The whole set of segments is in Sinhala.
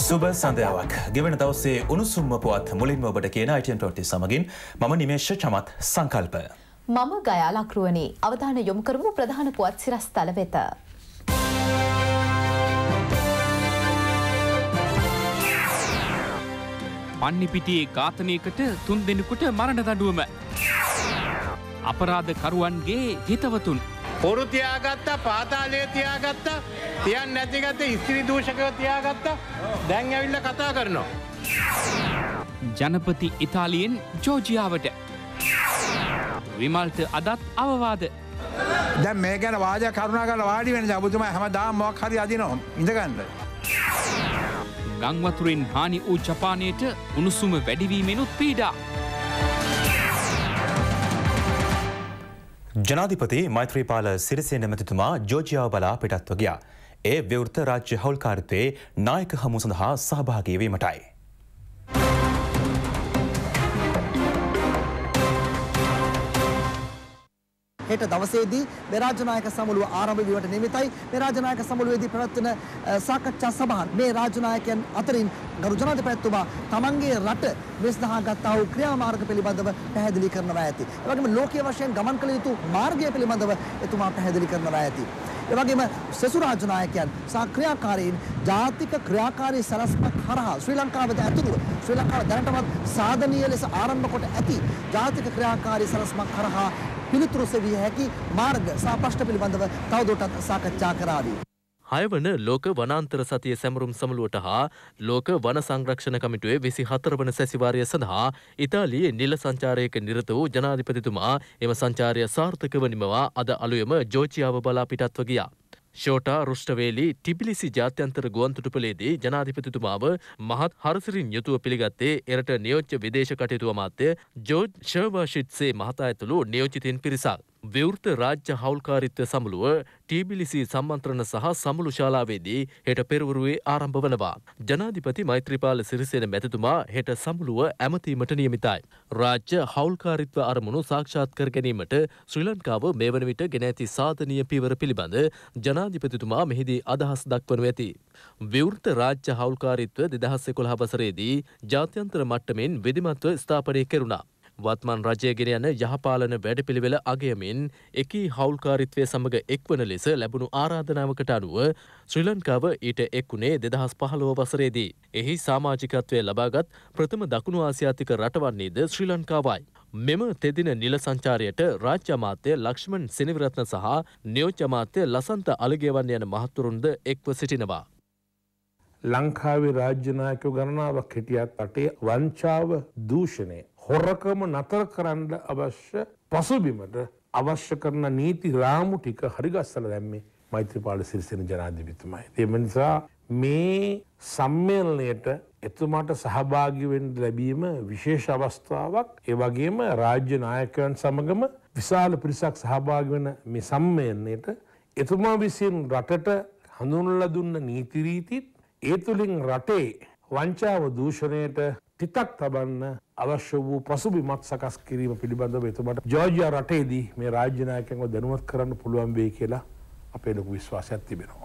සුබ සන්ධ්‍යාවක් ගෙවන දවසේ උණුසුම්ම පුවත් මුලින්ම ඔබට කියන ITN20 සමගින් මම නිමේෂ චමත් සංකල්ප. මම ගයා ලක්රුවනි. අවධානය යොමු කරමු ප්‍රධාන පුවත් සිරස්තල වෙත. පන්නිපිටියේ ඝාතනයකට 3 දෙනෙකුට මරණ දඬුවම. අපරාධකරුවන්ගේ හිතවතුන් පොරු තියාගත්තා, පාතාලයේ තියාගත්තා, තියන් නැතිගත්ත ස්ත්‍රී දූෂකව තියාගත්තා. දැන් ඇවිල්ලා කතා කරනවා. ජනපති ඉතාලියෙන් ජෝර්ජියාවට. විමල්ට අදත් අවවාද. දැන් මේ ගැන වාදයක් කරුණාකරලා වාඩි වෙන්න. ඔබතුමා හැමදාම මොකක් හරි අදිනවා. ඉඳගන්න. ගංවතුරින් හානි වූ ජපානයට උණුසුම වැඩිවීමෙනුත් පීඩා. ජනාධිපති මෛත්‍රීපාල සිරිසේන මැතිතුමා ජෝර්ජියාව බලා පිටත්ව ගියා. ඒ විවෘත රාජ්‍ය හවුල්කාරත්වයේ නායක හමු සඳහා සහභාගී වීමටයි. හෙට දවසේදී මේ රාජ්‍ය නායක සමුළුව ආරම්භ වීමට නියමිතයි. මේ රාජ්‍ය නායක සමුළුවේදී පැවැත්වෙන සාකච්ඡා සභාව මේ රාජ්‍ය නායකයන් අතරින් ගරු ජනාධිපතිතුමා තමන්ගේ රට මේ සඳහා ගත්තා වූ ක්‍රියාමාර්ග පිළිබඳව පැහැදිලි කරනවා ඇති. ඒ වගේම ලෝකීය වශයෙන් ගමන් කළ යුතු මාර්ගය පිළිබඳව එතුමා පැහැදිලි කරනවා ඇති. ඒ වගේම සෙසු රාජ්‍ය නායකයන් සහ ක්‍රියාකාරීන් ජාතික ක්‍රියාකාරී සලස්මක් හරහා ශ්‍රී ලංකාවට ඇතුළුව ශ්‍රී ලංකාව දැනටමත් සාධනීය ලෙස ආරම්භ කොට ඇති ජාතික ක්‍රියාකාරී සලස්මක් හරහා පිළිතුරු සෙවිය හැකි මාර්ග සහ ප්‍රශ්න පිළිබඳව තවදුරටත් සාකච්ඡා කරાવી. 6 වන ලෝක වනාන්තර සතිය සැමරුම් සමුළුවට හා ලෝක වන සංරක්ෂණ කමිටුවේ 24 වන සැසිවාරය සඳහා ඉතාලියේ නිල සංචාරයක නිරත වූ ජනාධිපතිතුමා එම සංචාරය සාර්ථකව නිමවා අද අලුයම ජෝර්ජියාව බලා පිටත්ව ගියා. ෂෝටා රුෂ්ටවේලි ටිබිලිසි ජාත්‍යන්තර ගුවන්තොටුපළේදී ජනාධිපතිතුමාව මහත් හරසිරින් යුතුව පිළිගත්තේ එරට නියෝජ්‍ය විදේශ කටයුතු අමාත්‍ය ජෝර්ජ් ෂර්වාෂිට්සේ මහතා ඇතුළු නියෝජිතින් පිරිසක්. විවෘත රාජ්‍ය හවුල්කාරීත්ව සමුළුව ටිබිලිසි සම්මන්ත්‍රණ සහ සමුළු ශාලාවේදී හෙට පෙරවරුවේ ආරම්භ වනවා. ජනාධිපති මෛත්‍රීපාල සිරිසේන මැතිතුමා හෙට සමුළුව ඇමතීමට නියමිතයි. රාජ්‍ය හවුල්කාරීත්ව අරමුණු සාක්ෂාත් කර ගැනීමට ශ්‍රී ලංකාව මේ වන විට ගෙන ඇති සාධනීය පියවර පිළිබඳ ජනාධිපතිතුමා මෙහිදී අදහස් දක්වනු ඇති. විවෘත රාජ්‍ය හවුල්කාරීත්ව 2011 වසරේදී ජාත්‍යන්තර මට්ටමින් විධිමත්ව ස්ථාපනය කෙරුණා. වත්මන් රජය ගෙන යන යහපාලන වැඩපිළිවෙල අගයමින් එකී හවුල්කාරීත්වය සමග එක්වන ලෙස ලැබුණු ආරාධනාවකට අනුව ශ්‍රී ලංකාව ඊට එක්වුණේ 2015 වසරේදී. එහි සමාජිකත්වය ලබාගත් ප්‍රථම දකුණු ආසියාතික රට වන්නේද ශ්‍රී ලංකාවයි. මෙම තෙදින නිල සංචාරයට රාජ්‍ය අමාත්‍ය ලක්ෂ්මන් සෙනවිරත්න සහ නියෝජ්‍ය අමාත්‍ය ලසන්ත අලගේවන්න යන මහතුරුන්ද එක්ව සිටිනවා. ලංකාවේ රාජ්‍ය නායකයෝ ගණනාවක් හිටියත් රටේ වංචාව, දූෂණය, හොරකම නතර කරන්න අවශ්‍ය පසුබිමට අවශ්‍ය කරන නීති රාමු ටික හරිගස්සලා දැම්මේ මෛත්‍රීපාල සිරිසේන ජනාධිපතිතුමායි. ඒ නිසා මේ සම්මේලනයට එතුමාට සහභාගී වෙන්න ලැබීම විශේෂ අවස්ථාවක්. ඒ වගේම රාජ්‍ය නායකයන් සමගම විශාල පිරිසක් සහභාගී වෙන මේ සම්මේලනයට එතුමා විසින් රටට හඳුන්වලා දුන්න නීති රීතිත් ඒ තුළින් රටේ වංචාව, දූෂණයට තිතක් තබන්න අවශ්‍ය වූ පසුබිමක් සකස් කිරීම පිළිබඳව එතුමාට ජෝර්ජියා රටේදී මේ රාජ්‍ය නායකයන්ව දැනුවත් කරන්න පුළුවන් වෙයි කියලා අපේ ලොකු විශ්වාසයක් තිබෙනවා.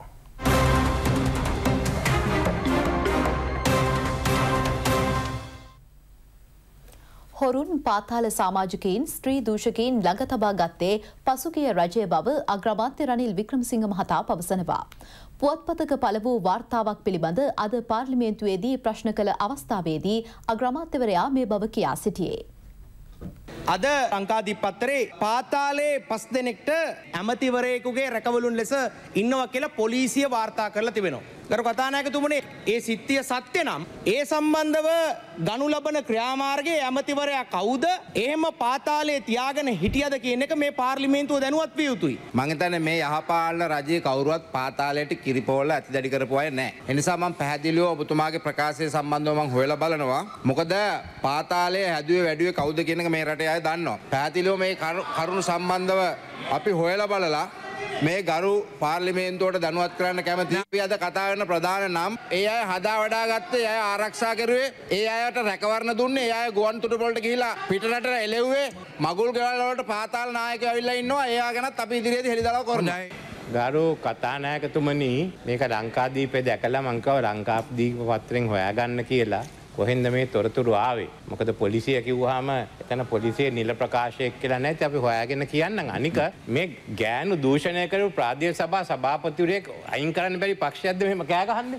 හොරුන් පාතාල සමාජිකයින් ස්ත්‍රී දූෂකයින් ළඟ තබා ගත්තේ පසුගිය රජය බව අග්‍රාමාත්‍ය රනිල් වික්‍රමසිංහ මහතා පවසනවා. පුවත්පතක පළ වූ වාර්තාවක් පිළිබඳ අද පාර්ලිමේන්තුවේදී ප්‍රශ්න කළ අවස්ථාවේදී අග්‍රාමාත්‍යවරයා මේ බව කියා සිටියේ. අද ලංකාදීපත්තරේ පාතාලේ 5 දෙනෙක්ට ඇමතිවරයෙකුගේ රැකවලුන් ලෙස ඉන්නවා කියලා පොලිසිය වාර්තා කරලා තිබෙනවා. ගරු කතානායකතුමනි, ඒ සිත්තිය සත්‍ය නම් ඒ සම්බන්ධව ගනු ලබන ක්‍රියාමාර්ගයේ ඇමතිවරයා කවුද? එහෙම පාතාලේ තියාගෙන හිටියද කියන එක මේ පාර්ලිමේන්තුව දැනුවත් විය යුතුයි. මම හිතන්නේ මේ යහපාලන රජයේ කවුරුවත් පාතාලයට කිරිපෝල ඇතිදඩි කරපු අය නැහැ. ඒ නිසා මම පැහැදිලිව ඔබතුමාගේ ප්‍රකාශය සම්බන්ධව මම හොයලා බලනවා. මොකද පාතාලයේ හැදුවේ වැඩුවේ කවුද කියන එක මේ රටේ අය දන්නවා. පැහැදිලිව මේ කරුණු සම්බන්ධව අපි හොයලා බලලා මේ ගරු පාර්ලිමේන්තුවට දැනුවත් කරන්න කැමතියි. අපි අද කතා කරන ප්‍රධාන නම් ඒ අය හදා වඩා ගත්තේ, ඒ අය ආරක්ෂා කරුවේ, ඒ අයට රැකවරණ දුන්නේ, ඒ අය ගුවන්තොටුපළ වලට ගිහිලා පිටරට එළෙව්වේ, මගුල් ගෙවල් වලට පාතාල නායකයෝ ඇවිල්ලා ඉන්නවා. ඒ අය ගැනත් අපි ඉදිරියේදී හෙළිදරව් කරනවා. ගරු කතානායකතුමනි මේක ලංකාදීපේ දැකලා මං කව ලංකාදීප පත්‍රයෙන් හොයාගන්න කියලා. කොහෙන්ද මේ තොරතුරු ආවේ? මොකද පොලිසිය කිව්වහම එතන පොලිසිය නිල ප්‍රකාශයක් කියලා නැති අපි හොයාගෙන කියන්නම්. අනික මේ ගෑනු දූෂණය කරපු ප්‍රාදේශීය සභා සභාපතිවරයෙක් අයින් කරන්න බැරි පක්ෂයක්ද මෙහෙම කෑ ගහන්නේ?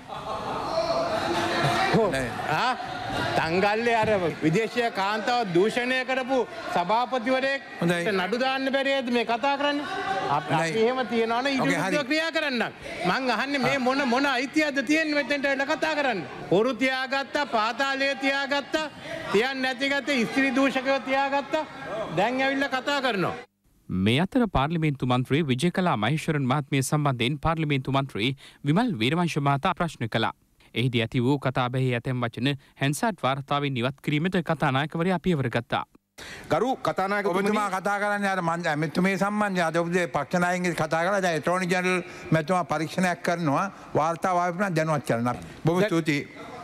තංගල්ලේ අර විදේශීය කාන්තාව දූෂණය කරපු සභාපතිවරයෙක් නඩු දාන්න බැරිද මේ කතා කරන්නේ? අපි එහෙම තියනවනේ ඊට ක්‍රියා කරන්න. මං අහන්නේ මේ මොන අයිතියක්ද තියෙන්නේ මෙතෙන්ට වෙලා කතා කරන්න. හොරු තියාගත්තා, පාතාලයේ තියාගත්තා, තියන්නේ නැති ගත්තේ ස්ත්‍රී දූෂකයෝ තියාගත්තා. දැන් ඇවිල්ලා කතා කරනවා. මේ අතර පාර්ලිමේන්තු මන්ත්‍රී විජයකලා මහේශ්වරන් මහත්මිය සම්බන්ධයෙන් පාර්ලිමේන්තු මන්ත්‍රී විමල් වීරවංශ මහතා ප්‍රශ්න කළා. එහිදී ඇති වූ කතාබහේ ඇතැම් වචන හැන්සාට් වාර්තාවෙන් ඉවත් කිරීමට කතානායකවරයා පියවර ගත්තා. ගරු කතානායකතුමා කතා කරන්නේ අර මෙතුමේ සම්බන්ධයෙන් අද උදේ පක්ෂ නායකයන්ගේ කතා කරලා දැන් ඇටෝනි ජනරල් මෙතුමා පරීක්ෂණයක් කරනවා වාර්තාව ආවම දැනුවත් කරනවා. බොහොම ස්තුතියි.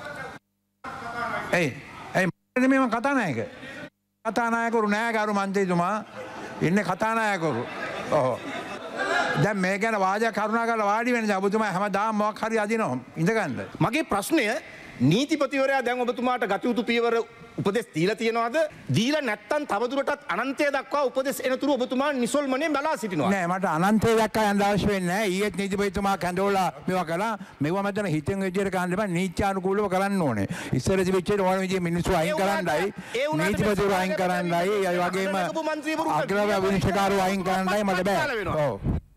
මේ කතානායක කතානායකවරු නෑ ගරු මන්ත්‍රීතුමා ඉන්නේ කතානායකවරු. ඔව්. දැන් මේ ගැන වාදයක් කරුණා කරලා වාඩි වෙන්න ඔබතුමා හැමදාම මොකක් හරි අදිනවා ඉඳගන්න. මගේ ප්‍රශ්නය නීතිපතිවරයා දැන් ඔබතුමාට ගත යුතු පියවර උපදෙස් දීලා තියනවාද? දීලා නැත්තම් තවදුරටත් අනන්තය දක්වා උපදෙස් එනතුරු ඔබතුමා නිසල්මනේ බලා සිටිනවා. නෑ මට අනන්තය දක්වා යන්න අවශ්‍ය වෙන්නේ නෑ. ඊයේත් නීතිපතිතුමා කැඳවලා මේවා කළා. මේවා මැදන හිතෙන් විදියට ගන්න බෑ. නීත්‍යානුකූලව කරන්න ඕනේ. ඉස්සර තිබෙච්ච ඕන විදිහේ මිනිස්සු අයින් කරන්නයි නීතිපතිවරු අයින් කරන්නයි ඒ වගේම අග්‍රව විනිශ්චයකාරෝ අයින් කරන්නයි මට බෑ. ඔව්.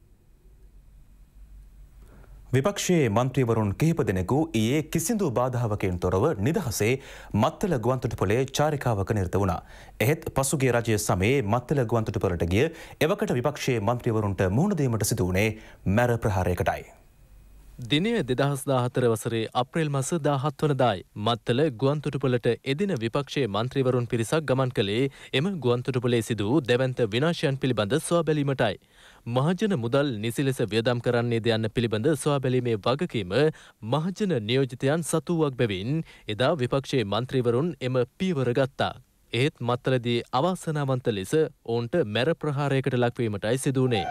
විපක්ෂයේ මන්ත්‍රීවරුන් කිහිප දෙනෙකු ඊයේ කිසිදු බාධාවකින් තොරව නිදහසේ මත්තල ගුවන්තොටුපොළේ චාරිකාවක නිරත වුණා. එහෙත් පසුගිය රජය සමයේ මත්තල ගුවන්තොටුපොළට ගිය එවකට විපක්ෂයේ මන්ත්‍රීවරුන්ට මුහුණ දීමට සිදු වුණේ මැර ප්‍රහාරයකටයි. දිනය 2014 වසරේ අප්‍රේල් මාස 17 වනදායි මත්තල ගුවන්තොටුපොළට එදින විපක්ෂයේ මන්ත්‍රීවරුන් පිරිසක් ගමන් කළේ එම ගුවන්තොටුපොළේ සිදු වූ දෙවන්ත විනාශයන් පිළිබඳ සොයාබැලීමටයි. මහජන මුදල් නිසි ලෙස වියදම් කරන්නේද යන්න පිළිබඳ සොයාබැලීමේ වගකීම මහජන නියෝජිතයන් සතුවක් බැවින් එදා විපක්ෂයේ මන්ත්‍රීවරුන් එම පියවර ගත්තා. ඒත් මත්තලදී අවාසනාවන්ත ලෙස ඔවුන්ට මැර ප්‍රහාරයකට ලක්වීමටයි සිදු වුණේ.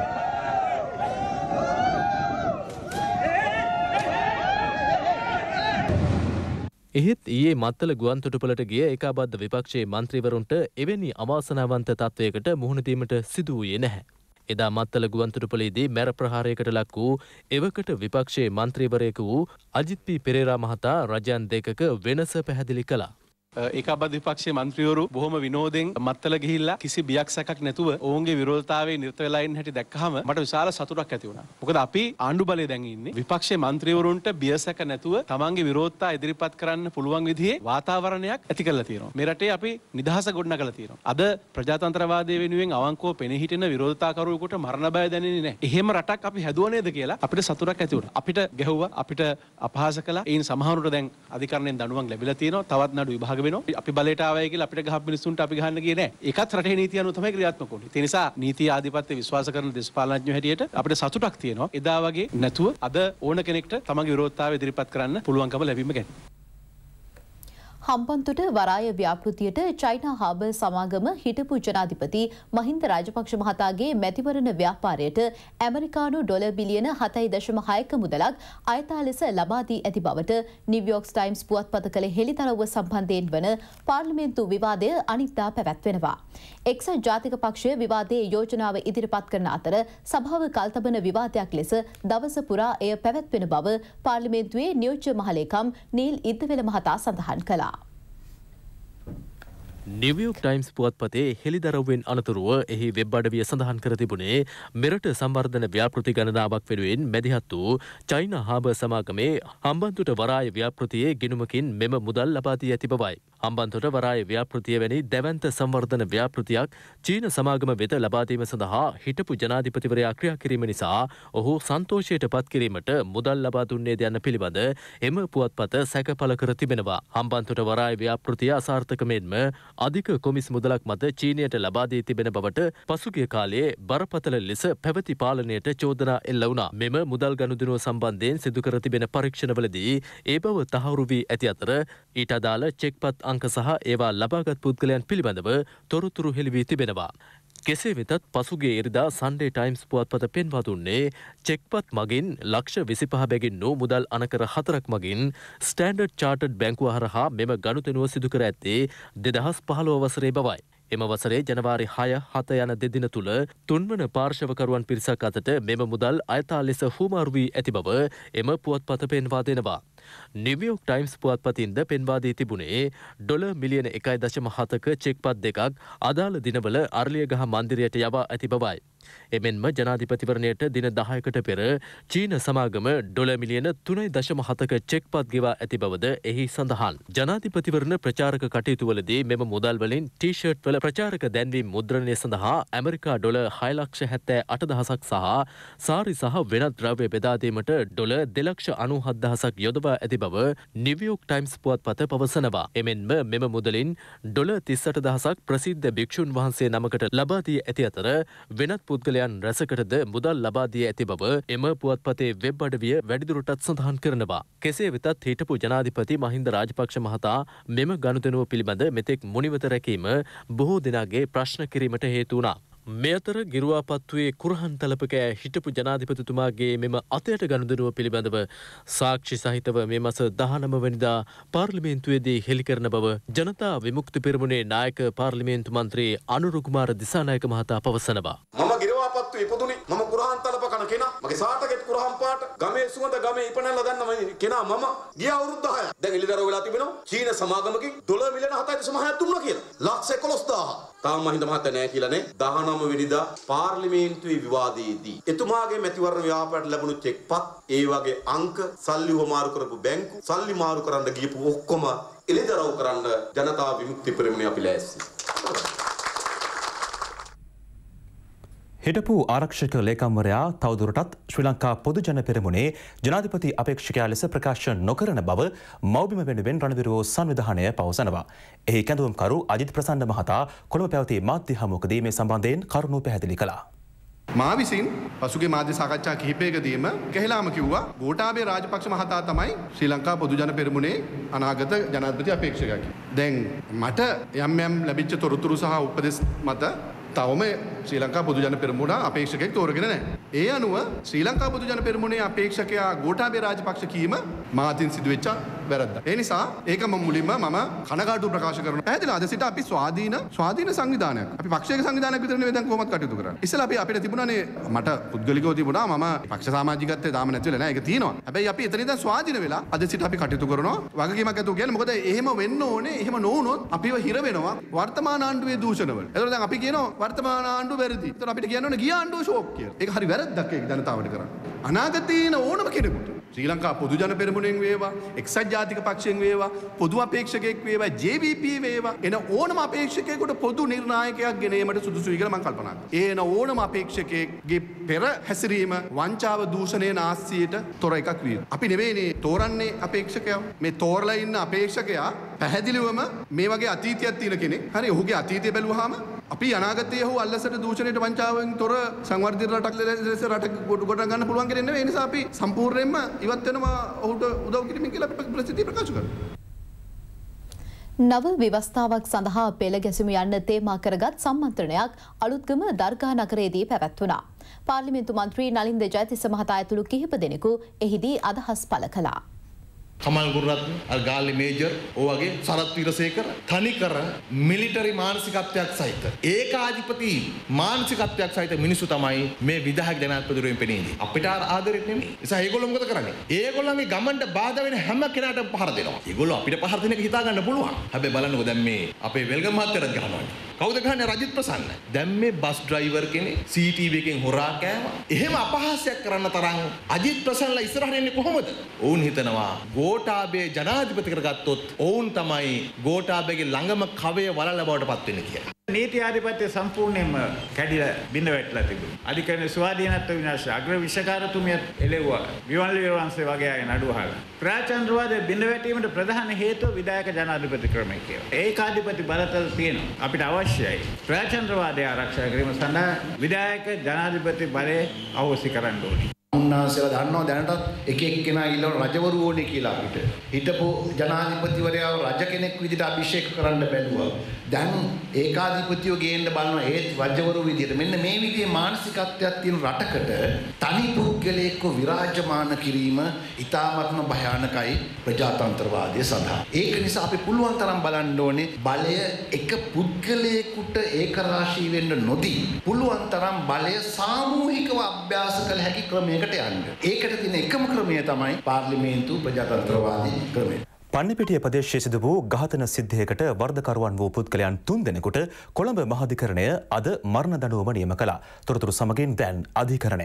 එහෙත් ඊයේ මත්තල ගුවන්තොටුපොළට ගිය ඒකාබද්ධ විපක්ෂයේ මන්ත්‍රීවරුන්ට එවැනි අවාසනාවන්ත තත්වයකට මුහුණ දීමට සිදු වූයේ නැහැ. එදා මත්තල ගුවන්තොටුපොළේදී මැර ප්‍රහාරයකට ලක් වූ එවකට විපක්ෂයේ මන්ත්‍රීවරයෙකු වූ අජිත් පී පෙරේරා මහතා රජයන් දෙකක වෙනස පැහැදිලි කළා. ඒකාබද්ධ විපක්ෂයේ මන්ත්‍රීවරු බොහොම විනෝදෙන් මත්තල ගිහිල්ලා කිසි බියක් සැකක් නැතුව ඔවුන්ගේ විරෝධතාවයේ නිරත වෙලා ඉන්න හැටි දැක්කහම මට විශාල සතුටක් ඇති වුණා. මොකද අපි ආණ්ඩු බලයේ දැන් ඉන්නේ විපක්ෂයේ මන්ත්‍රීවරුන්ට බිය සැක නැතුව තමන්ගේ විරෝධතා ඉදිරිපත් කරන්න පුළුවන් විදිහේ වාතාවරණයක් ඇති කරලා තියෙනවා. මේ රටේ අපි නිදහස ගොඩනගලා තියෙනවා. අද ප්‍රජාතන්ත්‍රවාදයේ වෙනුවෙන් අවංකව පෙනී හිටින විරෝධතාකරුවෙකුට මරණ බය දැනෙන්නේ නැහැ. එහෙම රටක් අපි හැදුවා නේද කියලා අපිට සතුටක් ඇති වුණා. අපිට ගැහුවා, අපිට අපහාස කළා. ඒන් සමහරුන්ට දැන් අධිකරණයෙන් දඬුවම් ලැබිලා තියෙනවා. තවත් නඩු විභාග අපි බලයට ආවයි කියලා අපිට ගහ මිනිස්සුන්ට අපි ගහන්න ගියේ නැහැ. ඒකත් රටේ නීතිය අනුව තමයි ක්‍රියාත්මක වුනේ. ඒ නිසා නීතිය ආධිපත්‍ය විශ්වාස කරන දේශපාලනඥයෝ හැටියට අපිට සතුටක් තියෙනවා. එදා වගේ නැතුව අද ඕන කෙනෙක්ට තමන්ගේ විරෝධතාවය ඉදිරිපත් කරන්න පුළුවන්කම ලැබීම ගැන. හම්බන්තොට වරාය ව්‍යාපෘතියට චයිනා හාබර් සමාගම හිටපු ජනාධිපති මහින්ද රාජපක්ෂ මහතාගේ මැතිවරණ ව්‍යාපාරයට ඇමරිකානු ඩොලර් බිලියන 7.6ක මුදලක් අයථා ලෙස ලබා දී ඇති බවට නිව්යෝක් ටයිම්ස් පුවත්පත කළ හෙළිදරව්ව සම්බන්ධයෙන් වන පාර්ලිමේන්තු විවාදය අනිද්දා පැවැත්වෙනවා. එක්සත් ජාතික පක්ෂය විවාදයේ යෝජනාව ඉදිරිපත් කරන අතර සභාව කල්තබන විවාදයක් ලෙස දවස පුරා එය පැවැත්වෙන බව පාර්ලිමේන්තුවේ නියෝජ්‍ය මහලේකම් නීල් ඉද්දවෙල මහතා සඳහන් කළා. නිව්යෝක් ටයිම්ස් පුවත්පතේ හෙළිදරව්වෙන් අනතුරුව එහි වෙබ් අඩවිය සඳහන් කර තිබුණේ මෙරට සංවර්ධන ව්‍යාපෘති ගණනාවක් වෙනුවෙන් මැදිහත් වූ චයිනා හාබර් සමාගමේ හම්බන්තොට වරාය ව්‍යාපෘතියේ ගිණුමකින් මෙම මුදල් ලබා දී ඇති බවයි. හම්බන්තොට වරාය ව්‍යාපෘතිය වැනි දැවැන්ත සංවර්ධන ව්‍යාපෘතියක් චීන සමාගම වෙත ලබා දීම සඳහා හිටපු ජනාධිපතිවරයා ක්‍රියා කිරීම නිසා ඔහු සන්තෝෂයට පත් කිරීමට මුදල් ලබා දුන්නේද යන්න පිළිබඳ එම පුවත්පත සැකපල කර තිබෙනවා. හම්බන්තොට වරාය ව්‍යාපෘතිය අසාර්ථක මෙන්ම අධික කොමිස් මුදලක් මත චීනයට ලබා දී තිබෙන බවට පසුගිය කාලයේ බරපතල ලෙස පැවති පාලනයට චෝදනා එල්ල වුණා. මෙම මුදල් ගනුදෙනුව සම්බන්ධයෙන් සිදු කර තිබෙන පරීක්ෂණවලදී ඒ බව තහවුරු වී ඇති අතර ඊට අදාළ චෙක්පත් අංක සහ ඒවා ලබාගත් පුද්ගලයන් පිළිබඳව තොරතුරු හෙළි වී තිබෙනවා. කෙසේ වෙතත් පසුගිය ඉරිදා සන්ඩේ ටයිම්ස් පුවත්පත පෙන්වා දුන්නේ චෙක්පත් මගින් ලක්ෂ 25 බැගින් නෝ මුදල් අනකර 4ක් මගින් ස්ටෑන්ඩඩ් චාර්ටර්ඩ් බැංකුව හරහා මෙම ගනුදෙනුව සිදු කර ඇත්තේ 2015 වසරේ බවයි. එම වසරේ ජනවාරි 6-7 යන දෙදින තුල තුන්වන පාර්ශවකරුවන් පිරිසක් අතට මෙම මුදල් අයථා ලෙස හුවමාරු වී ඇති බව එම පුවත්පත පෙන්වා දෙනවා. නිව්යෝක් ටයිම්ස් පුවත්පතින්ද පෙන්වා දී තිබුණේ ඩොලර් මිලියන 1.7ක චෙක්පත් දෙකක් අදාළ දිනවල අරලියගහ මන්දිරයට යවා ඇති බවයි. එමෙන්ම ජනාධිපතිවරණයට දින 10කට පෙර චීන සමාගම ඩොලර් මිලියන 3.7ක චෙක්පත් ගෙවා ඇති බවද එහි සඳහන්. ජනාධිපතිවරණ ප්‍රචාරක කටයුතුවලදී මෙම මුදල් වලින් ටී-ෂර්ට් වල ප්‍රචාරක දැන්වීම් මුද්‍රණය සඳහා ඇමරිකා ඩොලර් 6,78,000ක් සහ සාරි සහ වෙනත් ද්‍රව්‍ය බෙදා දීමට ඩොලර් 2,97,000ක් යොදවා ඇති බව නිව්යෝක් ටයිම්ස් පුවත්පත පවසනවා. එමෙන්ම මෙම මුදලින් ඩොලර් 38,000ක් ප්‍රසිද්ධ භික්ෂුන් වහන්සේ නමකට ලබා දී ඇති අතර වෙනත් පුද්ගලයන් රැසකටද මුදල් ලබා දී ඇති බව එම පුවත්පතේ වෙබ් අඩවිය වැඩිදුරටත් සඳහන් කරනවා. කෙසේ වෙතත් හිටපු ජනාධිපති මහින්ද රාජපක්ෂ මහතා මෙම ගනුදෙනුව පිළිබඳ මෙතෙක් මුනිවත රැකීම බොහෝ දෙනාගේ ප්‍රශ්න කිරීමට හේතු වුණා. මේ අතර ගිරුවාපත්තුවේ කුරහන් තලපකෑ හිටපු ජනාධිපතිතුමාගේ මෙම අතයට ගනුදෙනුව පිළිබඳව සාක්ෂි සහිතව මේ මාස 19 වෙනිදා පාර්ලිමේන්තුවේදී හෙළි කරන බව ජනතා විමුක්ති පෙරමුණේ නායක පාර්ලිමේන්තු මන්ත්‍රී අනුර කුමාර දිසානායක මහතා පවසනවා. මම ගිරුවාපත්තුවේ ඉපදුනේ. මම කුරහන් තලප කන කෙනා. මගේ සාටකෙත් කුරහන් පාට. ගමේ සුවඳ ගමේ ඉපනැල්ල දන්න කෙනා මම. ගිය අවුරුදු 10ක්. දැන් එළිදරව් වෙලා තිබෙනවා. චීන සමාගමකින් ඩොලර් මිලියන 7.5ක් දුන්නා කියලා. ලක්ෂ 11,000. තාම මහින්ද මහත්තයා නෑ කියලා නේ. 19 වෙනිදා පාර්ලිමේන්තුවේ විවාදයේදී එතුමාගේ මැතිවරණ ව්‍යාපාරයට ලැබුණු චෙක්පත් ඒ වගේ අංක සල්ලි හොමාරු කරපු බැංකු සල්ලි මාරු කරන්න ගියපු ඔක්කොම එළිදරව් කරන්න ජනතා විමුක්ති පෙරමුණේ අපි ලෑස්ති. හිටපු ආරක්ෂක ලේකම්වරයා තවදුරටත් ශ්‍රී ලංකා පොදු ජන පෙරමුණේ ජනාධිපති අපේක්ෂකයා ලෙස ප්‍රකාශ නොකරන බව මව්බිම වෙනුවෙන් රණවිරුවෝ සංවිධානය පවසනවා. එහි කැඳවුම්කරු අජිත් ප්‍රසන්න මහතා කොළඹ පැවති මාධ්‍ය හමුවකදී මේ සම්බන්ධයෙන් කරුණු පැහැදිලි කළා. මා විසින් පසුගිය මාධ්‍ය සාකච්ඡා කිහිපයකදීම කෙහෙලාම කිව්වා ගෝඨාභය රාජපක්ෂ මහතා තමයි ශ්‍රී ලංකා පොදු ජන පෙරමුණේ අනාගත ජනාධිපති අපේක්ෂකයා කියලා. දැන් මට යම් ලැබිච්ච තොරතුරු සහ උපදෙස් මත තවම ශ්‍රී ලංකා පොදු ජන පෙරමුණ අපේක්ෂකයෙක් තෝරගෙන නැහැ. ඒ අනුව ශ්‍රී ලංකා පොදු ජන පෙරමුණේ අපේක්ෂකයා ගෝඨාභය රාජපක්ෂ කීම මාතින් සිදුවෙච්ච වැරද්දක්. ඒ නිසා ඒක මුලින්ම මම කනගාටු ප්‍රකාශ කරනවා. පැහැදිලිව අද සිට අපි ස්වාධීන සංවිධානයක්. අපි පක්ෂයක සංවිධානයක් විතර නෙවෙයි දැන් කොහොමද කටයුතු කරන්නේ. ඉස්සෙල්ලා අපිට තිබුණානේ මට පුද්ගලිකව තිබුණා මම පක්ෂ සමාජිකත්වයේ දාම නැති වෙලා නෑ. ඒක තියෙනවා. හැබැයි අපි එතන ඉඳන් ස්වාධීන වෙලා අද සිට අපි කටයුතු කරනවා. වගකීමක් ඇතුව කියන්නේ මොකද එහෙම වෙන්න ඕනේ. එහෙම නොවුනොත් අපිව හිර වෙනවා වර්තමාන ආණ්ඩුවේ දූෂණවල. ඒතකොට දැන් අපි කියනවා වර්තමාන ආණ්ඩුව වැරදි. ඒතර අපිට කියන්න ඕනේ ගිය ආණ්ඩුව ෂෝක් කියලා. ඒක හරි වැරද්දක් ඒක ජනතාවට කරන්නේ. අනාගතයේ ඕනම කෙනෙකුට ශ්‍රී ලංකා පොදු ජන පෙරමුණෙන් වේවා එක්සත් ජාතික පක්ෂයෙන් වේවා පොදු අපේක්ෂකයෙක් වේවා JVP වේවා එන ඕනම අපේක්ෂකයෙකුට පොදු නිර්ණායකයක් ගෙනීමට සුදුසුයි කියලා මම කල්පනා කරනවා. ඒ එන ඕනම අපේක්ෂකයෙක්ගේ පෙර හැසිරීම වංචාව දූෂණය නාස්තියට තොර එකක් විය. අපි නෙවෙයිනේ තෝරන්නේ අපේක්ෂකයා. මේ තෝරලා ඉන්න අපේක්ෂකයා පැහැදිලිවම මේ වගේ අතීතයක් තියෙන කෙනෙක්. හරි ඔහුගේ අතීතය බැලුවාම අපි අනාගතයේ ඔහු අල්ලසට දූෂණයට වංචාවෙන් තොර සංවර්ධිත රටක් ලෙස රට ගොඩ ගන්න පුළුවන් කෙනෙක් නෙවෙයි. ඒ නිසා අපි සම්පූර්ණයෙන්ම ඉවත් වෙනවා ඔහුට උදව් කිරීමෙන් කියලා අපි ප්‍රසිද්ධිය ප්‍රකාශ කරනවා. නව ව්‍යවස්ථාවක් සඳහා පෙළ ගැසීම යන්න තේමා කරගත් සම්මන්ත්‍රණයක් අලුත්ගම දර්ගා නගරයේදී පැවැත්වුණා. පාර්ලිමේන්තු මන්ත්‍රී නලින්ද ජයතිස්ස මහතා ඇතුළු කිහිප දෙනෙකු එහිදී අදහස් පළ කළා. කමල් ගුරුරත්න අල්ගාලි මේජර් ඔවගේ සරත් වීරසේකර තනිකර මිලිටරි මානසිකත්වයක් සහිත ඒකාධිපති මානසිකත්වයක් සහිත මිනිස්සු තමයි මේ විධායක ජනාධිපතිවරුන් පෙනීදී. අපිට ආදරෙත් නෙමෙයි. ඒ නිසා ඒගොල්ලෝ මොකද කරන්නේ? ඒගොල්ලන්ගේ ගමන්ට බාධා වෙන හැම කෙනාටම පහර දෙනවා. ඒගොල්ලෝ අපිට පහර දෙන එක හිතා ගන්න පුළුවන්. හැබැයි බලන්නකෝ දැන් මේ අපේ වෙල්ගම මහත්තයාට ගහනවා. කවුද ගහන්නේ? රජිත් ප්‍රසන්න. දැන් මේ බස් ඩ්‍රයිවර් කෙනෙක් CCTV එකෙන් හොරා කෑවා. එහෙම අපහාසයක් කරන්න තරම් අජිත් ප්‍රසන්නලා ඉස්සරහට එන්නේ කොහොමද? ඔවුන් හිතනවා ගෝඨාභය ජනාධිපති කරගත්තොත් ඔවුන් තමයි ගෝඨාභයගේ ළඟම කවය වලල්ල බවට පත් වෙන්නේ කියලා. නීති ආධිපත්‍ය සම්පූර්ණයෙන්ම කැඩිලා බිඳ වැටලා තිබුණා. අධිකරණ ස්වාධීනත්ව විනාශ අග්‍ර විශ්වකාරතුමියත් එළෙව්වා. විමල් වීරවංශේ වගේ අය නඩුවහලා. ප්‍රාචන්ද්‍රවාදයේ බිඳ වැටීමට ප්‍රධාන හේතුව විධායක ජනාධිපති ක්‍රමය කියලා. ඒකාධිපති බලතල තියෙනවා. අපිට අවශ්‍යයි ප්‍රාචන්ද්‍රවාදය ආරක්ෂා කිරීම සඳහා විධායක ජනාධිපති බලය අවශ්‍ය කරන්න ඕනේ. උන්වහන්සේලා දන්නවා දැනටත් එක එක්කෙනා ඉල්ලන රජවරු ඕනේ කියලා අපිට. හිටපු ජනාධිපතිවරයාව රජ කෙනෙක් විදිහට අභිෂේක කරන්න බැලුවා. දැන් ඒකාධිපතියෝ ගේන්න බලනවා ඒත් රජවරු විදිහට. මෙන්න මේ විදිහේ මානසිකත්වයක් තියෙන රටකට තනි පුද්ගලයෙක්ව විරාජමාන කිරීම ඉතාමත්ම භයානකයි ප්‍රජාතන්ත්‍රවාදය සඳහා. ඒක නිසා අපි පුළුවන් තරම් බලන්න ඕනේ බලය එක පුද්ගලයෙකුට ඒකරාශී වෙන්න නොදී පුළුවන් තරම් බලය සාමූහිකව අභ්‍යාස කළ හැකි ක්‍රමයකට යන්න. ඒකට තියෙන එකම ක්‍රමය තමයි පාර්ලිමේන්තු ප්‍රජාතන්ත්‍රවාදී ක්‍රමය. පන්නිපිටිය ප්‍රදේශයේ සිදු වූ ඝාතන සිද්ධියකට වරදකරුවන් වූ පුද්ගලයන් 3 දෙනෙකුට කොළඹ මහාධිකරණය අද මරණ දඬුවම නියම කළා. තොරතුරු සමගින් දැන් අධිකරණය.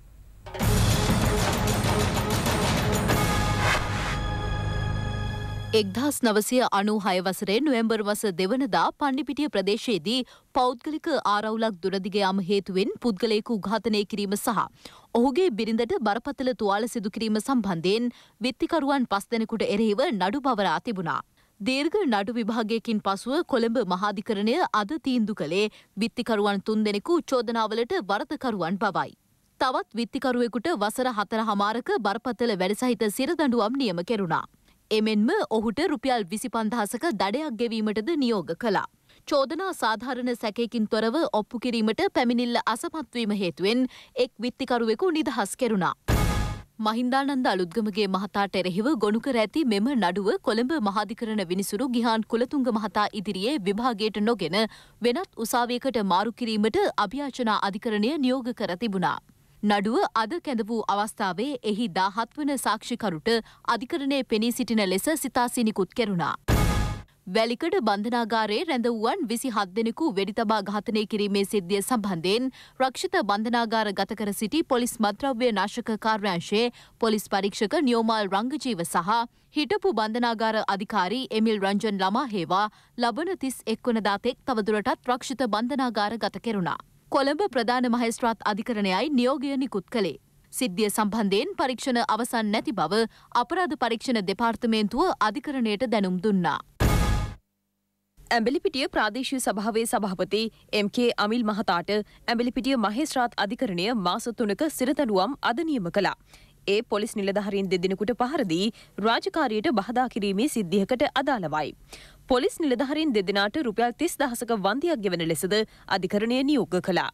1996 වසරේ නොවැම්බර් මාස 2 වෙනිදා පන්නිපිටිය ප්‍රදේශයේදී පෞද්ගලික ආරවුලක් දුරදිග යාම හේතුවෙන් පුද්ගලයෙකු ඝාතනය කිරීම සහ ඔහුගේ බිරිඳට බරපතල තුවාල සිදු කිරීම සම්බන්ධයෙන් විත්තිකරුවන් 5 දෙනෙකුට එරෙහිව නඩු පවරා තිබුණා. දීර්ඝ නඩු විභාගයකින් පසුව කොළඹ මහාධිකරණය අද තීන්දුව කළේ විත්තිකරුවන් 3 දෙනෙකු චෝදනාවලට වරදකරුවන් බවයි. තවත් විත්තිකරුවෙකුට වසර 4.5ක බරපතල වැඩ සහිත සිරදඬුවම් නියම කෙරුණා. එමෙන්ම ඔහුට රුපියල් 25,000ක දඩයක් ගෙවීමටද නියෝග කළා. චෝදනා සාධාරණ සැකයකින් තොරව ඔප්පු කිරීමට පැමිණිල්ල අසමත් වීම හේතුවෙන් එක් විත්තිකරුවෙකු නිදහස් කෙරුණා. මහින්දානන්ද අලුත්ගමගේ මහතාට එරෙහිව ගොනු කර ඇති මෙම නඩුව කොළඹ මහාධිකරණ විනිසුරු ගිහාන් කුලතුංග මහතා ඉදිරියේ විභාගයට නොගෙන වෙනත් උසාවියකට මාරු කිරීමට අභියාචනා අධිකරණය නියෝග කර තිබුණා. නඩුව අද කැඳ වූ අවස්ථාවේ එහි 17 වන සාක්ෂිකරුට අධිකරණයේ පෙනී සිටින ලෙස සිතාසීනිකුත් කෙරුණා. වැලිකඩ බන්ධනාගාරයේ රැඳවුවන් 27 දෙනෙකු වෙඩි තබා ඝාතනය කිරීමේ සිද්ධිය සම්බන්ධයෙන් රක්ෂිත බන්ධනාගාර ගත කර සිටි පොලිස් මත්ද්‍රව්‍ය නාශක කාර්යාංශයේ පොලිස් පරීක්ෂක නියෝමාල් රංගජීව සහ හිටපු බන්ධනාගාර අධිකාරී එමිල් රංජන් ළමා හේවා ලබන 31 වනදා තෙක් තවදුරටත් රක්ෂිත බන්ධනාගාර ගත කෙරුණා. කොළඹ ප්‍රධාන මහේස්ත්‍රාත් අධිකරණයයි නියෝගය නිකුත් කළේ. සිද්ධිය සම්බන්ධයෙන් පරීක්ෂණ අවසන් නැති බව අපරාධ පරීක්ෂණ දෙපාර්තමේන්තුව අධිකරණයට දැනුම් දුන්නා. ඇඹිලිපිටිය ප්‍රාදේශීය සභාවේ සභාපති එම්.කේ. අමිල් මහතාට ඇඹිලිපිටිය මහේස්ත්‍රාත් අධිකරණය මාස 3ක සිරදඬුවම් අද නියම කළා. ඒ පොලිස් නිලධාරීන් දෙදෙනෙකුට පහර දී රාජකාරියට බහදා කිරීමේ සිද්ධියකට අදාළවයි. පොලිස් නිලධාරීන් දෙදෙනාට රුපියල් 30,000ක වන්දියක් ගෙවන ලෙසද අධිකරණය නියෝග කළා.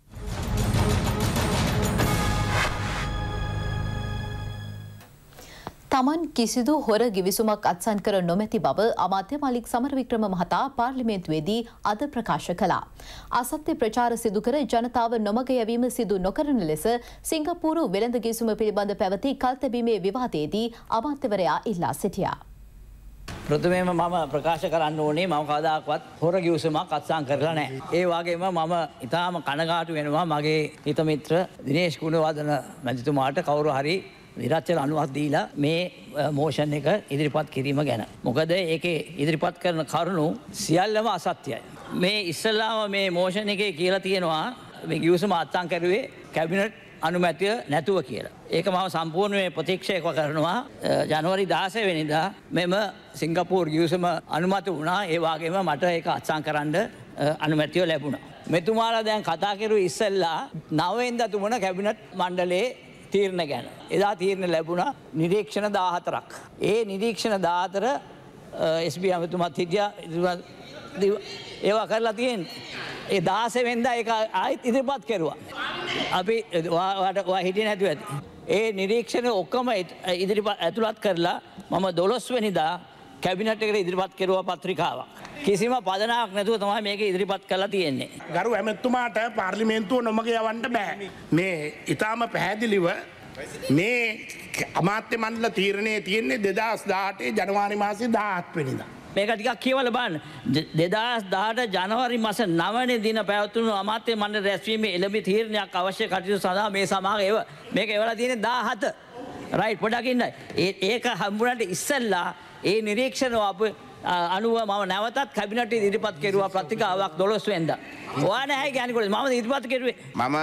තමන් කිසිදු හොර ගිවිසුමක් අත්සන් කර නොමැති බව අමාත්‍ය මලික් සමරවික්‍රම මහතා පාර්ලිමේන්තුවේදී අද ප්‍රකාශ කළා. අසත්‍ය ප්‍රචාර සිදු කර ජනතාව නොමග යැවීම සිදු නොකරන ලෙස සිංගප්පූරු වෙළඳ ගිවිසුම පිළිබඳ පැවති කල්තැබීමේ විවාදයේදී අමාත්‍යවරයා ඉල්ලා සිටියා. ප්‍රථමයෙන්ම මම ප්‍රකාශ කරන්න ඕනේ මම කවදාකවත් හොර ගිවිසුමක් අත්සන් කරලා නැහැ. ඒ වගේම මම ඊටාම කනගාටු වෙනවා මගේ හිත මිත්‍ර දිනේෂ් ගුණවර්ධන මැතිතුමාට කවුරු හරි විරාචල අනුමත දීලා මේ මෝෂන් එක ඉදිරිපත් කිරීම ගැන. මොකද ඒකේ ඉදිරිපත් කරන කරුණු සියල්ලම අසත්‍යයි. මේ ඉස්සල්ලාම මේ මෝෂන් එකේ කියලා තියෙනවා මේ ගිවිසුම අත්සන් කරුවේ කැබිනට් අනුමැතිය නැතුව කියලා. ඒක මම සම්පූර්ණයෙන් ප්‍රතික්ෂේප කරනවා. ජනවාරි 16 වෙනිදා මෙම සිංගප්පූරු ගිවිසුම අනුමත වුණා. ඒ වගේම මට ඒක අත්සන් කරන්න අනුමැතිය ලැබුණා. මෙතුමාලා දැන් කතා කරුවේ ඉස්සල්ලා 9 වෙනිදා තුමන කැබිනට් මණ්ඩලයේ තීරණ ගැන. එදා තීරණ ලැබුණා නිරීක්ෂණ 14ක්. ඒ නිරීක්ෂණ 14 SB අමතුමත් හිටියා ඒවා කරලා තියෙන්නේ. ඒ 16 වෙනිදා ඒක ආයෙත් ඉදිරිපත් කරුවා. අපි ඔයා හිටියේ නැතුව ඇති. ඒ නිරීක්ෂණ ඔක්කොම ඉදිරිපත් ඇතුළත් කරලා මම 12 වෙනිදා කැබිනට් එකට ඉදිරිපත් කරුවා පත්‍රිකාවක්. කිසිම පදනමක් නැතුව තමයි මේක ඉදිරිපත් කරලා තියෙන්නේ. ගරු ඇමතුමාට පාර්ලිමේන්තුව නොමග යවන්න බෑ. මේ ඊටාම පැහැදිලිව මේ අමාත්‍ය මණ්ඩල තීරණයේ තියෙන්නේ 2018 ජනවාරි මාසේ 17 වෙනිදා. මේක ටිකක් කියවලා බලන්න. 2018 ජනවාරි මාස 9 වෙනි දින පැවතුණු අමාත්‍ය මණ්ඩල රැස්වීමේ එළඹි තීරණයක් අවශ්‍ය කටයුතු සඳහා මේ සමාගම මේක එවලා තියෙන්නේ 17. රයිට් පොඩක් ඉන්නයි. ඒක හම්බුනට ඉස්සෙල්ලා ඒ නිරීක්ෂණ අනුව මම නැවතත් කැබිනට් ඉදිරිපත් කෙරුවා පත්‍රිකාවක් 12 වෙනිදා. ඔයා නැහැ කියන්නේ කොහොමද? මම ඉදිරිපත් කෙරුවේ. මම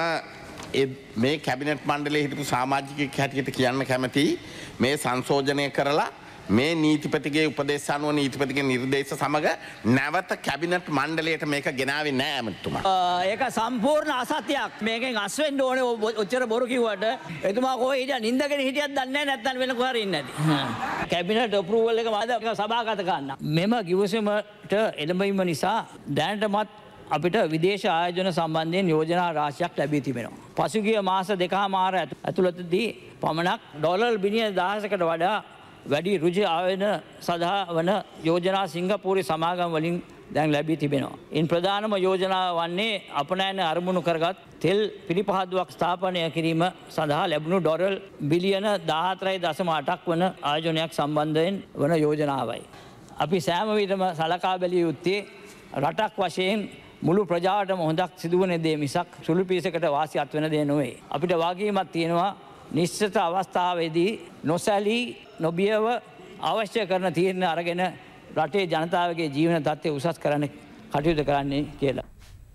මේ කැබිනට් මණ්ඩලයේ හිටපු සමාජිකයෙක් හැටියට කියන්න කැමතියි මේ සංශෝධනය කරලා මේ නීතිපතිගේ උපදේශ අනුව නීතිපතිගේ නිර්දේශ සමග නැවත කැබිනට් මණ්ඩලයට මේක ගෙනාවේ නෑ ඇමතිතුමා. ඒක සම්පූර්ණ අසත්‍යයක්. මේකෙන් අස් වෙන්න ඕනේ ඔච්චර බොරු කිව්වට. එතුමා කොහේ හිටියා නින්දගෙන හිටියත් දන්නේ නැහැ නැත්නම් වෙන කොහරි ඉන්නේ නැති. කැබිනට් අප්‍රූවල් එක මාද සභාගත කරන්න. මෙම කිවසීමට එළඹීම නිසා දැනටමත් අපිට විදේශ ආයෝජන සම්බන්ධයෙන් යෝජනා රාශියක් ලැබී තිබෙනවා. පසුගිය මාස දෙකමාර ඇතුළතදී පමණක් ඩොලර් බිලියන 1000කට වඩා වැඩි රුජු ආයෝජන සඳහා වන යෝජනා සිංගප්පූරේ සමාගම් වලින් දැන් ලැබී තිබෙනවා. ඉන් ප්‍රධානම යෝජනාව වන්නේ අපනයන අරමුණු කරගත් තෙල් පිළිපහදුවක් ස්ථාපනය කිරීම සඳහා ලැබුණු ඩොලර් බිලියන 14.8ක් වන ආයෝජනයක් සම්බන්ධයෙන් වන යෝජනාවයි. අපි සෑම විටම සලකා බැලිය යුත්තේ රටක් වශයෙන් මුළු ප්‍රජාවටම හොඳක් සිදුවන දේ මිසක් සුළු පිරිසකට වාසියක් වෙන දේ නොවේ. අපිට වගකීමක් තියෙනවා නිශ්චිත අවස්ථාවේදී නොසැලී නොබියව අවශ්‍ය කරන තීරණ අරගෙන රටේ ජනතාවගේ ජීවන තත්ත්වය උසස් කරන්න කටයුතු කරන්නේ කියලා.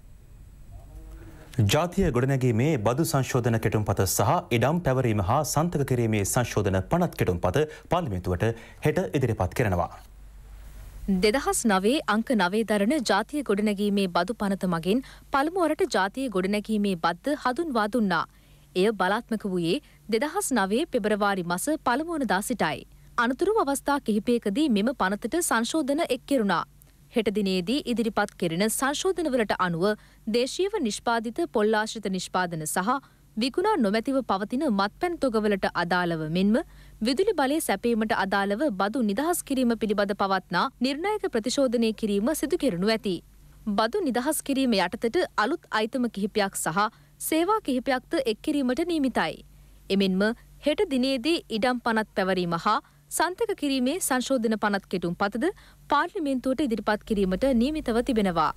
ජාතිය ගොඩනැගීමේ බදු සංශෝධන කෙටුම්පත සහ ඉඩම් පැවරීම හා සන්තක කිරීමේ සංශෝධන පනත් කෙටුම්පත පාර්ලිමේන්තුවට හෙට ඉදිරිපත් කරනවා. 2009 අංක 9 දරන ජාතිය ගොඩනැගීමේ බදු පනත මගින් පළමුවරට ජාතිය ගොඩනැගීමේ බද්ද හඳුන්වා දුන්නා. එය බලාත්මක වූයේ 2009 පෙබරවාරි මාස පළමුවනදා සිටයි. අනතුරු අවස්ථා කිහිපයකදී මෙම පනතට සංශෝධන එක් කෙරුණා. හෙට දිනේදී ඉදිරිපත් කෙරෙන සංශෝධනවලට අනුව දේශීයව නිෂ්පාදිත පොල්ලාශ්‍රිත නිෂ්පාදන සහ විකුණා නොමැතිව පවතින මත්පැන් තොගවලට අදාළව මෙන්ම විදුලි බලය සැපීමට අදාළව බදු නිදහස් කිරීම පිළිබඳ පවත්නා නිර්ණායක ප්‍රතිශෝධනය කිරීම සිදු කෙරෙනු ඇති. බදු නිදහස් කිරීම යටතට අලුත් අයිතම කිහිපයක් සහ සේවා කිහිපයක්ද එක් කිරීමට නියමිතයි. එමෙන්ම හෙට දිනේදී ඉඩම් පනත් පැවරීම හා සන්තක කිරීමේ සංශෝධන පනත් කෙටුම්පතද පාර්ලිමේන්තුවට ඉදිරිපත් කිරීමට නියමිතව තිබෙනවා.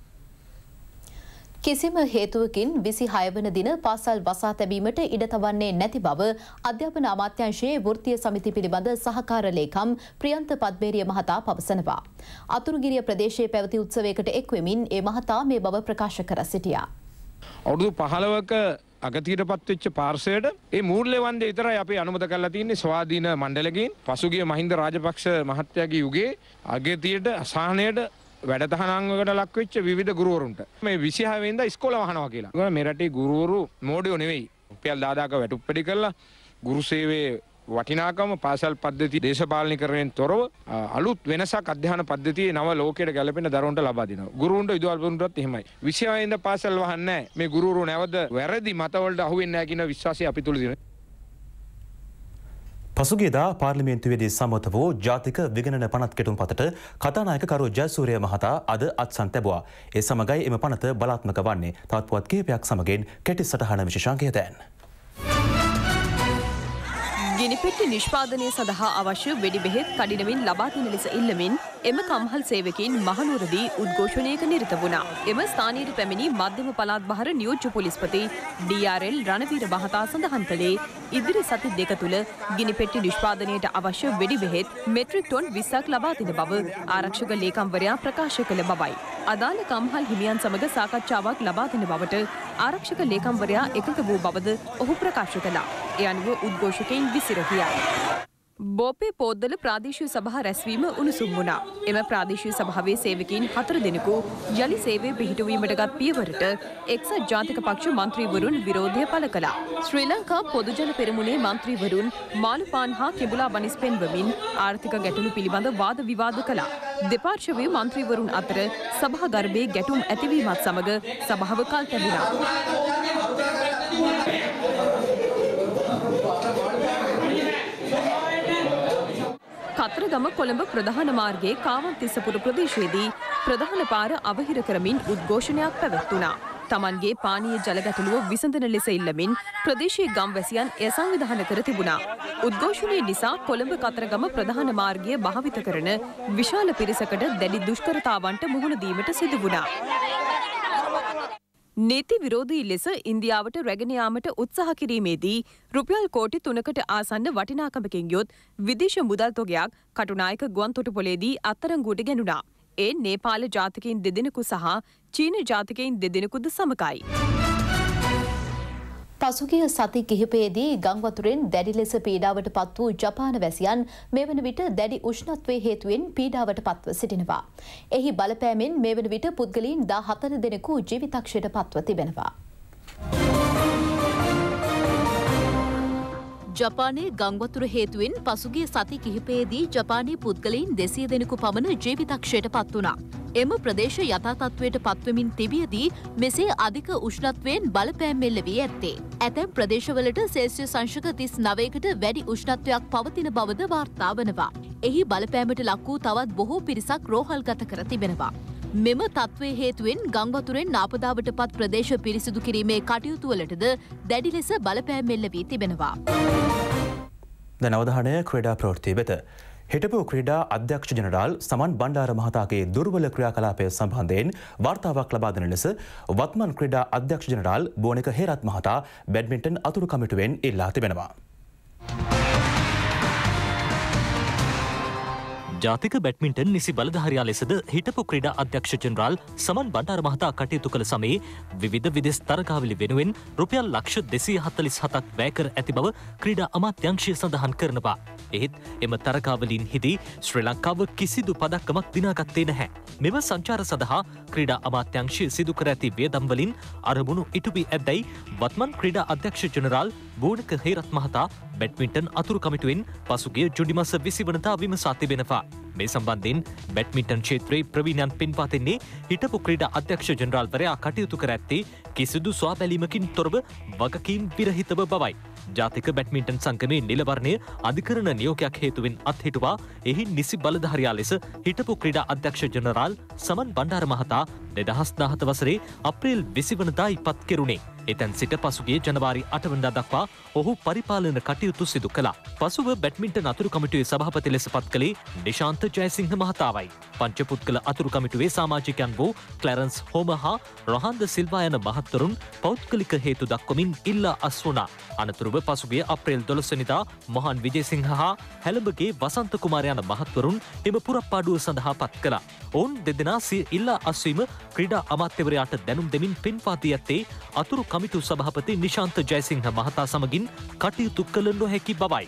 කිසිම හේතුවකින් 26 වන දින පාසල් වසා තැබීමට ඉඩ තබන්නේ නැති බව අධ්‍යාපන අමාත්‍යාංශයේ වෘත්තීය සමිති පිළිබඳ සහකාර ලේකම් ප්‍රියන්ත පද්මේරිය මහතා පවසනවා. අතුරුගිරිය ප්‍රදේශයේ පැවති උත්සවයකට එක්වෙමින් ඒ මහතා මේ බව ප්‍රකාශ කර සිටියා. අවුරුදු 15ක අගතියටපත් වෙච්ච පාර්ශවයට ඒ මූල්‍ය වන්දේ විතරයි අපි අනුමත කරලා තියෙන්නේ ස්වාධීන මණ්ඩලකින්. පසුගිය මහින්ද රාජපක්ෂ මහත්තයාගේ යුගයේ අගතියට අසහනයට වැඩතහනංගකට ලක් වෙච්ච විවිධ ගුරුවරුන්ට මේ 26 වෙනිදා ඉස්කෝල වහනවා කියලා. මේ රටේ ගුරුවරු මෝඩයෝ නෙවෙයි. රුපියල් 10000ක වැටුප්පඩි කරලා ගුරු සේවයේ වටිනාකම පාසල් පද්ධති දේශපාලනීකරණයෙන් තොරව අලුත් වෙනසක් අධ්‍යාපන පද්ධතියේ නව ලෝකයට ගැලපෙන දරුවන්ට ලබා දෙනවා. ගුරුවරුන්ට විදුහල්පතිවරුන්ටත් එහෙමයි. 26 වෙනිදා පාසල් වහන්නේ නැහැ. මේ ගුරුවරු නැවත වැරදි මතවලට අහු වෙන්නේ නැහැ කියන විශ්වාසය අපි තුල තියෙනවා. පසුගියදා පාර්ලිමේන්තුවේදී සම්මත වූ ජාතික විගණන පනත් කෙටුම්පතට කතානායක කරු ජයසූරිය මහතා අද අත්සන් තැබුවා. ඒ සමගයි එම පනත බලාත්මක වන්නේ. තවත් පුවත් කිහිපයක් සමගින් කෙටි සටහන විශේෂාංකය දැන්. ගිනිපෙට්ටි නිෂ්පාදනය සඳහා අවශ්‍ය වෙඩි බෙහෙත් කඩිනමින් ලබා දෙන ලෙස ඉල්ලමින් එම කම්හල් සේවකයින් මහනුවරදී උද්ඝෝෂණයක නිරත වුණා. එම ස්ථානීයට පැමිණි මධ්‍යම පළාත් බහර නියෝජ්‍ය පොලිස්පති DRL රණවීර මහතා සඳහන් කළේ ඉදිරි සති දෙක තුළ ගිනිපෙට්ටි නිෂ්පාදනයට අවශ්‍ය වෙඩි බෙහෙත් මෙට්‍රික් ටොන් 20ක් ලබා දෙන බව ආරක්ෂක ලේකම්වරයා ප්‍රකාශ කළ බවයි. අදාළ කම්හල් හිමියන් සමග සාකච්ඡාවක් ලබා දෙන බවට ආරක්ෂක ලේකම්වරයා එකඟ වූ බවද ඔහු ප්‍රකාශ කළා. ඒ අනුව උද්ඝෝෂකයින් බෝපේ පෝද්දල ප්‍රාදේශීය සභා රැස්වීම උණුසුම් වුණා. එම ප්‍රාදේශීය සභාවේ සේවකයින් 4 දෙනෙකු යලි සේවය පිහිටුවීමට ගත් පියවරට එක්සත් ජාතික පක්ෂ මන්ත්‍රීවරුන් විරෝධය පළ කළා. ශ්‍රී ලංකා පොදුජන පෙරමුණේ මන්ත්‍රීවරුන් මාළුපාන් හා කෙඹුලා බනිස් පෙන්වමින් ආර්ථික ගැටලු පිළිබඳ වාද විවාද කළා. දෙපාර්ශවයේ මන්ත්‍රීවරුන් අතර සභා ගර්භයේ ගැටුම් ඇතිවීමත් සමග සභාව කල් තැබුණා. කතරගම කොළඹ ප්‍රධාන මාර්ගයේ කාවන්තිස්සපුර ප්‍රදේශයේදී ප්‍රධාන පාර අවහිර කරමින් උද්ඝෝෂණයක් පැවැත්වුණා. තමන්ගේ පානීය ජල ගැටලුව විසඳන ලෙස ඉල්ලමින් ප්‍රදේශීය ගම්වැසියන් එය සංවිධානය කර තිබුණා. උද්ඝෝෂණය නිසා කොළඹ කතරගම ප්‍රධාන මාර්ගය භාවිත කරන විශාල පිරිසකට දැඩි දුෂ්කරතාවන්ට මුහුණ දීමට සිදු වුණා. නීති විරෝධී ලෙස ඉන්දියාවට රැගෙන යාමට උත්සාහ කිරීමේදී රුපියල් කෝටි 3කට ආසන්න වටිනාකමකින් යොත් විදේශ මුදල් තොගයක් කටුනායක ගුවන්තොටුපොළේදී අත්අඩංගුවට ගැනුණා. ඒ නේපාල ජාතිකයින් 2 දෙනෙකු සහ චීන ජාතිකයින් 2 දෙනෙකුද සමගයි. පසුගිය සති කිහිපයේදී ගංවතුරෙන් දැඩි ලෙස පීඩාවට පත් වූ ජපාන වැසියන් මේ වන විට දැඩි උෂ්ණත්වයේ හේතුවෙන් පීඩාවට පත්ව සිටිනවා. එහි බලපෑමෙන් මේ වන විට පුද්ගලයන් 14 දෙනෙකු ජීවිතක්ෂයට පත්ව තිබෙනවා. ජපානයේ ගංවතුර හේතුවෙන් පසුගිය සති කිහිපයේදී ජපානයේ පුද්ගලයන් 200 දෙනෙකු පමණ ජීවිතක්ෂයට පත් වුණා. එම ප්‍රදේශ යථා තත්ත්වයට පත්වමින් තිබියදී මෙසේ අධික උෂ්ණත්වයෙන් බලපෑම් එල්ල වී ඇත්තේ. ඇතැම් ප්‍රදේශවලට සෙල්සියස් අංශක 39කට වැඩි උෂ්ණත්වයක් පවතින බවද වාර්තා වනවා. එහි බලපෑමට ලක් වූ තවත් බොහෝ පිරිසක් රෝහල්ගත කර තිබෙනවා. මෙම තත්ත්වයේ හේතුවෙන් ගංවතුරෙන් ආපදාවට පත් ප්‍රදේශ පිරිසිදු කිරීමේ කටයුතු වලටද දැඩි ලෙස බලපෑම් එල්ල වී තිබෙනවා. දැන් අවධානය ක්‍රීඩා ප්‍රවෘත්ති වෙත. හිටපු ක්‍රීඩා අධ්‍යක්ෂ ජනරාල් සමන් බණ්ඩාර මහතාගේ දුර්වල ක්‍රියාකලාපය සම්බන්ධයෙන් වාර්තාවක් ලබා දෙන ලෙස වත්මන් ක්‍රීඩා අධ්‍යක්ෂ ජනරාල් බෝනික හේරත් මහතා බැඩ්මින්ටන් අතුරු කමිටුවෙන් ඉල්ලා තිබෙනවා. ජාතික බැට්මින්ටන් නිසි බලධාරියා ලෙසද හිටපු ක්‍රීඩා අධ්‍යක්ෂ ජනරාල් සමන් බණ්ඩාර මහතා කටයුතු කළ සමයේ විවිධ විදෙස් තරගාවලි වෙනුවෙන් රුපියල් ලක්ෂ 247ක් වැය කර ඇති බව ක්‍රීඩා අමාත්‍යාංශය සඳහන් කරනවා. එහෙත් එම තරගාවලීන් හිදී ශ්‍රී ලංකාව කිසිදු පදක්කමක් දිනාගත්තේ නැහැ. මෙම සංචාර සඳහා ක්‍රීඩා අමාත්‍යාංශය සිදු කර ඇති වියදම් වලින් අරමුණු ඉටු වී ඇද්දැයි වත්මන් ක්‍රීඩා අධ්‍යක්ෂ ජනරාල් බෝනික හේරත් මහතා බැට්මින්ටන් අතුරු කමිටුවෙන් පසුගිය ජුනි මාස 20 වනදා විමසා තිබෙනවා. මේ සම්බන්ධයෙන් බැට්මින්ටන් ක්ෂේත්‍රයේ ප්‍රවීණයන් පෙන්වා දෙන්නේ හිටපු ක්‍රීඩා අධ්‍යක්ෂ ජනරාල්වරයා කටයුතු කර ඇත්තේ කිසිදු ස්වාබැලීමකින් තොරව වගකීම් විරහිතව බවයි. ජාතික බැට්මින්ටන් සංගමේ නිලවරණය අධිකරණ නියෝගයක් හේතුවෙන් අත්හිටුවා එහි නිසි බලධාරියා ලෙස හිටපු ක්‍රීඩා අධ්‍යක්ෂ ජනරාල් සමන් බණ්ඩාර මහතා 2017 වසරේ අප්‍රේල් 20 වනදා ඉපත් කෙරුණේ. එතැන් සිට පසුගිය ජනවාරි 8 වනදා දක්වා ඔහු පරිපාලන කටයුතු සිදු කළා. පසුව බැට්මින්ටන් අතුරු කමිටුවේ සභාපති ලෙස පත් කළේ නිශාන්ත ජයසිංහ මහතාවයි. පංචපුද්ගල අතුරු කමිටුවේ සමාජිකයන් වූ ක්ලැරන්ස් හෝම හා රොහන්ද සිල්වා යන මහත්වරුන් පෞද්ගලික හේතු දක්වමින් ඉල්ලා අස් වුණා. අනතුරුව පසුගිය අප්‍රේල් 12 වෙනිදා මොහන් විජේසිංහ හා හැලඹගේ වසන්ත කුමාර යන මහත්වරුන් එම පුරප්පාඩුව සඳහා පත් කළා. ඔවුන් දෙදෙනා සිය ඉල්ලා අස්වීම ක්‍රීඩා අමාත්‍යවරයාට දැනුම් දෙමින් පෙන්වා දී ඇත්තේ අතුරු කමිටු සභාපති නිශාන්ත ජයසිංහ මහතා සමගින් කටයුතු කළ නොහැකි බවයි.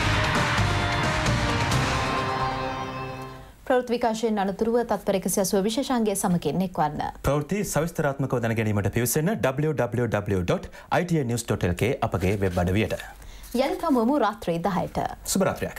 ප්‍රවෘත්ති විකාශයෙන් අනතුරුව තත්පර 180 විශේෂාංගයේ සමගින් එක්වන්න. ප්‍රවෘත්ති සවිස්තරාත්මකව දැන ගැනීමට පිවිසෙන්න www.itnews.lk අපගේ වෙබ් අඩවියට. යලිත් හමුවමු රාත්‍රී 10ට. සුබ රාත්‍රියක්.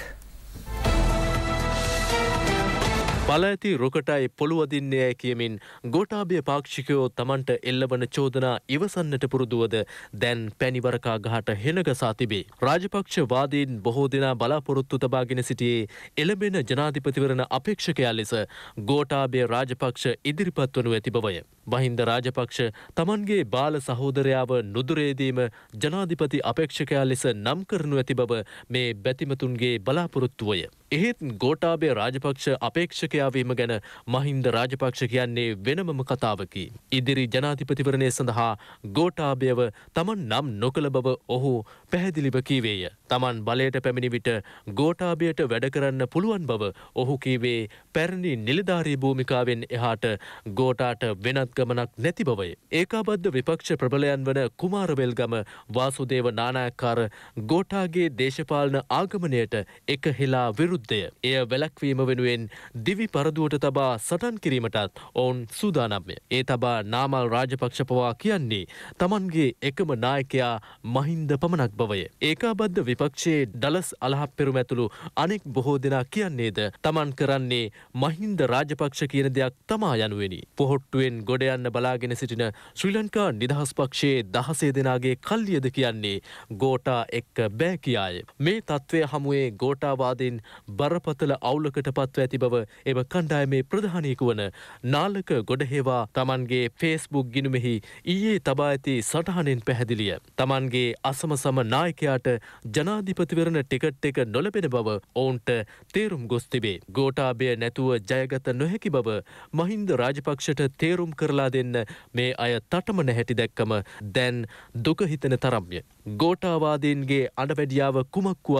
පල ඇති රොකටයි පොළුවදින්නේ කියමින් ගෝඨාභය පාක්ෂිකයෝ තමන්ට එල්ලවන චෝදනා ඉවසන්නට පුරුදුවද දැන් පැණිවරකා ගහට හෙනගසා තිබේ. රාජපක්ෂ වාදීන් බොහෝ දෙනා බලාපොරොත්තු තබාගෙන සිටියේ එළඹෙන ජනාධිපතිවරණ අපේක්ෂකයා ලෙස ගෝඨාභය රාජපක්ෂ ඉදිරිපත් වනු ඇති බවය. මහින්ද රාජපක්ෂ තමන්ගේ බාල සහෝදරයාව නුදුරේදීම ජනාධිපති අපේක්ෂකයා ලෙස නම් කරනු ඇති බව මේ බැතිමතුන්ගේ බලාපොරොත්තුවය. එහෙත් ගෝඨාභය රාජපක්ෂ අපේක්ෂකයා වීම ගැන මහින්ද රාජපක්ෂ කියන්නේ වෙනමම කතාවකි. ඉදිරි ජනාධිපතිවරණය සඳහා ගෝඨාභයව තමන් නම් නොකළ බව ඔහු පැහැදිලිව කීවේය. තමන් බලයට පැමිණි විට ගෝඨාභයට වැඩ කරන්න පුළුවන් බව ඔහු කීවේ පැරණි නිලධාරී භූමිකාවෙන් එහාට ගෝඨාට වෙනත් ගමනක් නැති බවය. ඒකාබද්ධ විපක්ෂ ප්‍රබලයන් වන කුමාරවෙල්ගම වාසුදේව නානායක්කාර ගෝඨාගේ දේශපාලන ආගමනයට එක හෙලා විරුද්ධය. එය වැළැක්වීම වෙනුවෙන් දිවි පරදුවට තබා සටන් කිරීමටත් ඔවුන් සූදානම්ය. ඒ තබා නාමල් රාජපක්ෂ පවා කියන්නේ තමන්ගේ එකම නායකයා මහින්ද පමණක් බවය. ඒකාබද්ධ විපක්ෂයේ ඩලස් අලහප්පෙරුම ඇතුළු අනෙක් බොහෝ දෙනා කියන්නේද තමන් කරන්නේ මහින්ද රාජපක්ෂ කියන දෙයක් තමා යනුවෙනි. පොහොට්ටුවෙන් ගොඩ යන්න බලාගෙන සිටින ශ්‍රී ලංකා නිදහස් පක්ෂයේ 16 දෙනාගේ කල්ලියද කියන්නේ ගෝඨා එක්ක බෑ කියාය. මේ තත්ත්වය හමුවේ ගෝඨාවාදීන් බරපතල අවුලකට පත්ව ඇති බව එම කණ්ඩායමේ ප්‍රධානීකු වන නාලක ගොඩහේවා තමන්ගේ ෆේස්බුක් ගිණුමෙහි ඊයේ තබා ඇති සටහනෙන් පැහැදිලිය. තමන්ගේ අසමසම නායකයාට ජනාධිපතිවරණ ටිකට් එක නොලැබෙන බව ඔවුන්ට තේරුම් ගොස් තිබේ. ගෝඨාභය නැතුව ජයගත නොහැකි බව මහින්ද රාජපක්ෂට තේරුම් කරලා දෙන්න මේ අය තටමන හැටි දැක්කම දැන් දුක හිතෙන තරම්ය. ගෝඨාවාදීන්ගේ අඩවැඩියාව කුමක් වුවත්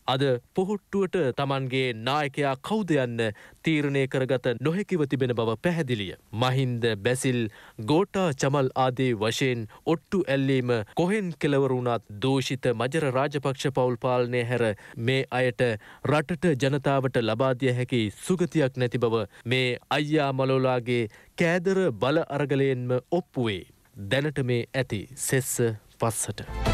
අද පොහොට්ටුවට තමන්ගේ නායකයා කවුද යන්න තීරණය කරගත නොහැකිව තිබෙන බව පැහැදිලිය. මහින්ද බැසිල් ගෝටා චමල් ආදී වශයෙන් ඔට්ටු ඇල්ලීම කොහෙන් කෙලවර වුණත් දූෂිත මජර රාජපක්ෂ පවුල් පාලනය හැර මේ අයට රටට ජනතාවට ලබා දිය හැකි සුගතියක් නැති බව මේ අයියා මලෝලාගේ කෑදර බල අරගලයෙන්ම ඔප්පුවේ. දැනට මේ ඇති සෙස්ස පස්සට.